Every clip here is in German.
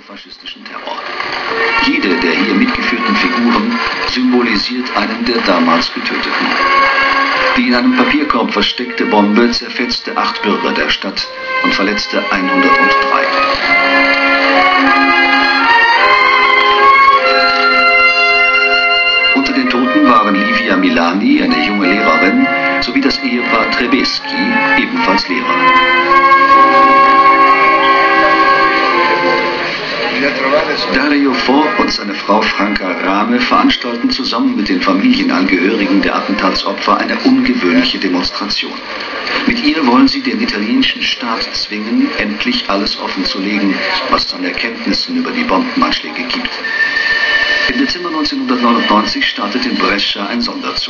faschistischen Terror. Jede der hier mitgeführten Figuren symbolisiert einen der damals Getöteten. Die in einem Papierkorb versteckte Bombe zerfetzte 8 Bürger der Stadt und verletzte 103. Unter den Toten waren Livia Milani, eine junge Lehrerin, sowie das Ehepaar Trebeschi, ebenfalls Lehrer. Dario Fo und seine Frau Franca Rame veranstalten zusammen mit den Familienangehörigen der Attentatsopfer eine ungewöhnliche Demonstration. Mit ihr wollen sie den italienischen Staat zwingen, endlich alles offenzulegen, was es an Erkenntnissen über die Bombenanschläge gibt. Im Dezember 1999 startet in Brescia ein Sonderzug.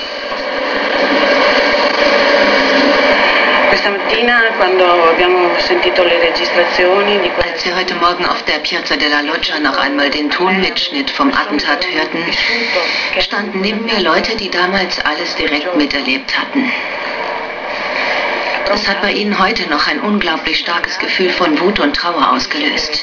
Als wir heute Morgen auf der Piazza della Loggia noch einmal den Tonmitschnitt vom Attentat hörten, standen neben mir Leute, die damals alles direkt miterlebt hatten. Das hat bei ihnen heute noch ein unglaublich starkes Gefühl von Wut und Trauer ausgelöst.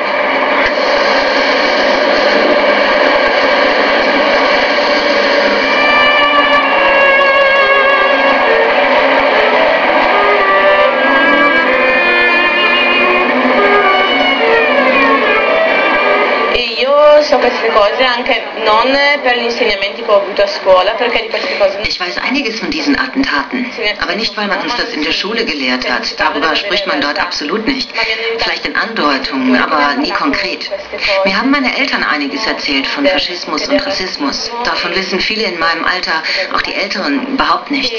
Ich weiß einiges von diesen Attentaten, aber nicht, weil man uns das in der Schule gelehrt hat. Darüber spricht man dort absolut nicht. Vielleicht in Andeutungen, aber nie konkret. Mir haben meine Eltern einiges erzählt von Faschismus und Rassismus. Davon wissen viele in meinem Alter, auch die Älteren, überhaupt nichts.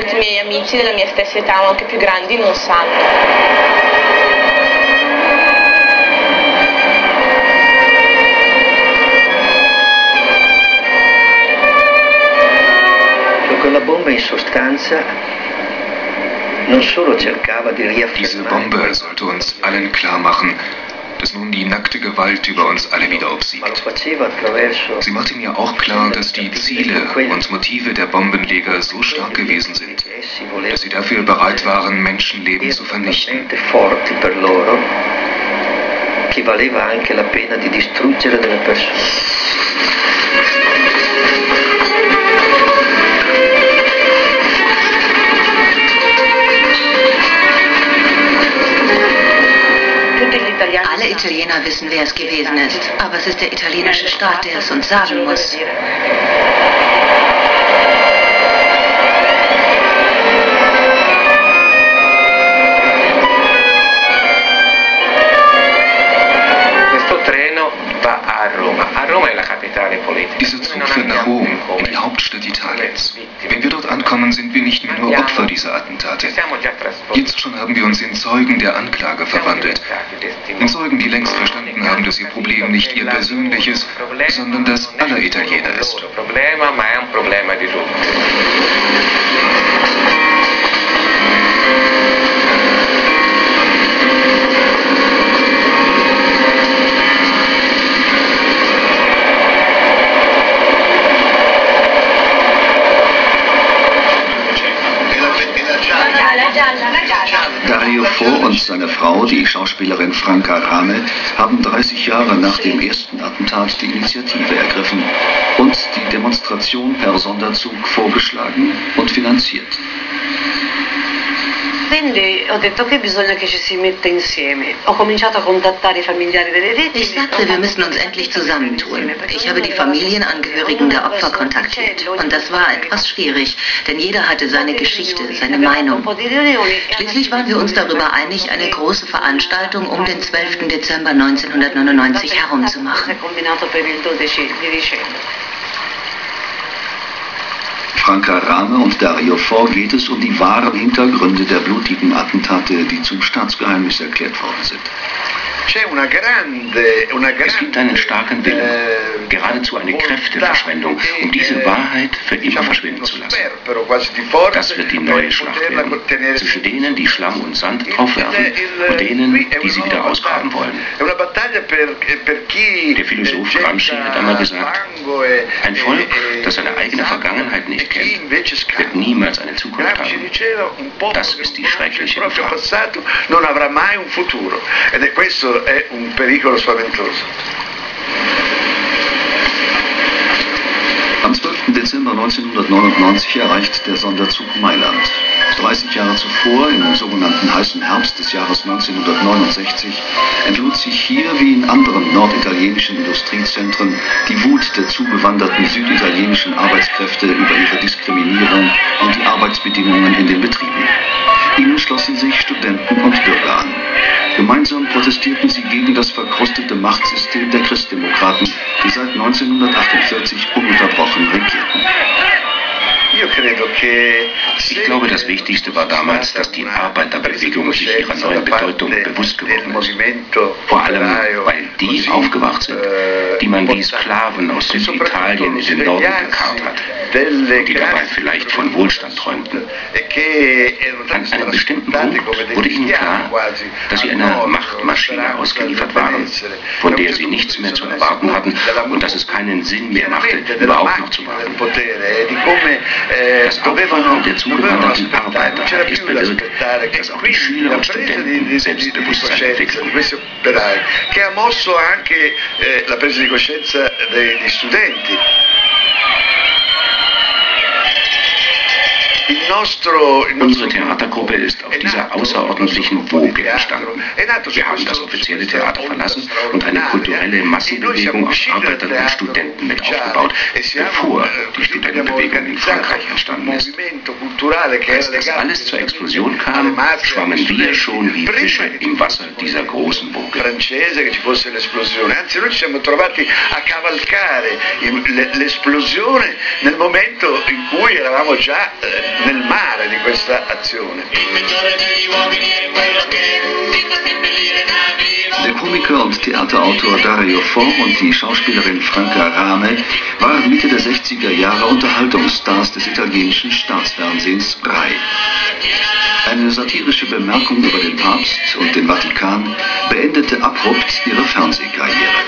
Diese Bombe sollte uns allen klar machen, dass nun die nackte Gewalt über uns alle wieder obsiegt. Sie machte mir auch klar, dass die Ziele und Motive der Bombenleger so stark gewesen sind, dass sie dafür bereit waren, Menschenleben zu vernichten. Alle Italiener wissen, wer es gewesen ist, aber es ist der italienische Staat, der es uns sagen muss. Dieser Zug führt nach Rom, in die Hauptstadt Italiens. Wenn wir dort ankommen, sind wir nicht mehr nur Opfer dieser Attentate. Jetzt schon haben wir uns in Zeugen der Anklage verwandelt. In Zeugen, die längst verstanden haben, dass ihr Problem nicht ihr persönliches, sondern das aller Italiener ist. Dario Fo und seine Frau, die Schauspielerin Franca Rame, haben 30 Jahre nach dem ersten Attentat die Initiative ergriffen und die Demonstration per Sonderzug vorgeschlagen und finanziert. Ich sagte, wir müssen uns endlich zusammentun. Ich habe die Familienangehörigen der Opfer kontaktiert. Und das war etwas schwierig, denn jeder hatte seine Geschichte, seine Meinung. Schließlich waren wir uns darüber einig, eine große Veranstaltung um den 12. Dezember 1999 herumzumachen. Franca Rame und Dario Fo geht es um die wahren Hintergründe der blutigen Attentate, die zum Staatsgeheimnis erklärt worden sind. Es gibt einen starken Willen, geradezu eine Kräfteverschwendung, um diese Wahrheit für immer verschwinden zu lassen. Das wird die neue Schlacht werden, zwischen denen, die Schlamm und Sand draufwerfen, und denen, die sie wieder ausgraben wollen. Der Philosoph Gramsci hat einmal gesagt, ein Volk, das seine eigene Vergangenheit nicht kennt, wird niemals eine Zukunft haben. Das ist die schreckliche Gefahr. Am 12. Dezember 1999 erreicht der Sonderzug Mailand. 30 Jahre zuvor, im sogenannten heißen Herbst des Jahres 1969, entlud sich hier wie in anderen norditalienischen Industriezentren die Wut der zugewanderten süditalienischen Arbeitskräfte über ihre Diskriminierung und die Arbeitsbedingungen in den Betrieben. Ihnen schlossen sich Studenten und Bürger an. Gemeinsam protestierten sie gegen das verkrustete Machtsystem der Christdemokraten, die seit 1948 ununterbrochen regierten. Ich glaube, das Wichtigste war damals, dass die Arbeiterbewegung sich ihrer neuen Bedeutung bewusst geworden ist. Vor allem, weil die aufgewacht sind, die man wie Sklaven aus Süditalien in den Norden gekarrt hat, die dabei vielleicht von Wohlstand träumten. An einem bestimmten Punkt wurde ihnen klar, dass sie einer Machtmaschine ausgeliefert waren, von der sie nichts mehr zu erwarten hatten und dass es keinen Sinn mehr machte, überhaupt noch zu warten. Das Aufwachen der zugewanderten Arbeiter ist bewirkt, dass auch die Schüler und Studenten Selbstbewusstsein entwickeln. Che ha mosso anche la presa di coscienza degli studenti. Unsere Theatergruppe ist auf dieser außerordentlichen Woge entstanden. Wir haben das offizielle Theater verlassen und eine kulturelle Massenbewegung aus Arbeitern und Studenten mit aufgebaut, bevor die Studentenbewegung in Frankreich entstanden ist. Als das alles zur Explosion kam, schwammen wir schon wie Fische im Wasser dieser großen Woge. Anzi, noi ci siamo trovati a cavalcare l'esplosione nel momento in cui eravamo già nel mare di questa azione. Der Komiker und Theaterautor Dario Fo und die Schauspielerin Franca Rame waren Mitte der 60er Jahre Unterhaltungsstars des italienischen Staatsfernsehens RAI. Eine satirische Bemerkung über den Papst und den Vatikan beendete abrupt ihre Fernsehkarriere.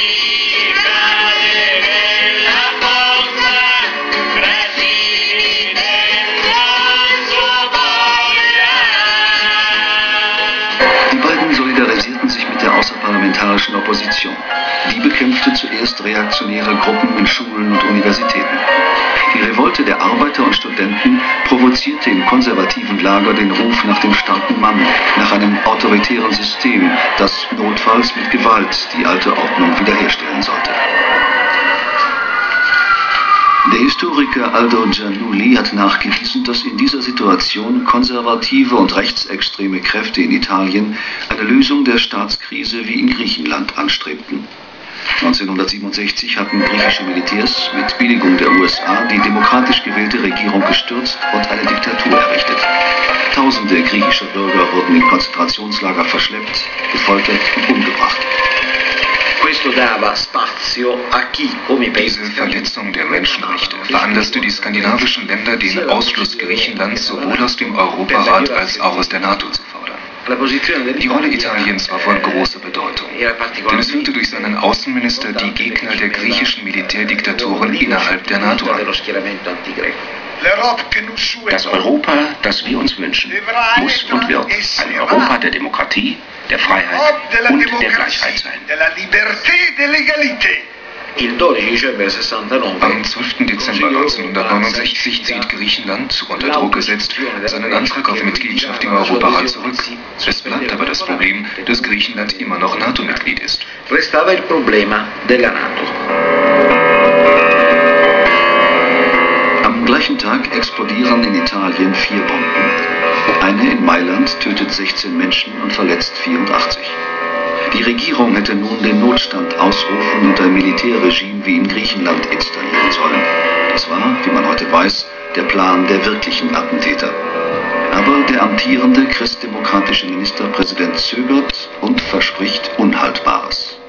Die beiden solidarisierten sich mit der außerparlamentarischen Opposition. Die bekämpfte zuerst reaktionäre Gruppen in Schulen und Universitäten. Die Revolte der Arbeiter und Studenten provozierte im konservativen Lager den Ruf nach dem starken Mann, nach einem autoritären System, das notfalls mit Gewalt die alte Ordnung wiederherstellen sollte. Der Historiker Aldo Giannulli hat nachgewiesen, dass in dieser Situation konservative und rechtsextreme Kräfte in Italien eine Lösung der Staatskrise wie in Griechenland anstrebten. 1967 hatten griechische Militärs mit Billigung der USA die demokratisch gewählte Regierung gestürzt und eine Diktatur errichtet. Tausende griechischer Bürger wurden in Konzentrationslager verschleppt, gefoltert und umgebracht. Diese Verletzung der Menschenrechte veranlasste die skandinavischen Länder, den Ausschluss Griechenlands sowohl aus dem Europarat als auch aus der NATO zu fordern. Die Rolle Italiens war von großer Bedeutung, denn es führte durch seinen Außenminister die Gegner der griechischen Militärdiktaturen innerhalb der NATO an. Das Europa, das wir uns wünschen, muss und wird ein Europa der Demokratie, der Freiheit und der Gleichheit sein. Am 12. Dezember 1969 zieht Griechenland, unter Druck gesetzt, seinen Antrag auf Mitgliedschaft im Europarat zurück. Es bleibt aber das Problem, dass Griechenland immer noch NATO-Mitglied ist. Am gleichen Tag explodieren in Italien 4 Bomben. Eine in Mailand tötet 16 Menschen und verletzt 84. Die Regierung hätte nun den Notstand ausrufen und ein Militärregime wie in Griechenland installieren sollen. Das war, wie man heute weiß, der Plan der wirklichen Attentäter. Aber der amtierende christdemokratische Ministerpräsident zögert und verspricht Unhaltbares.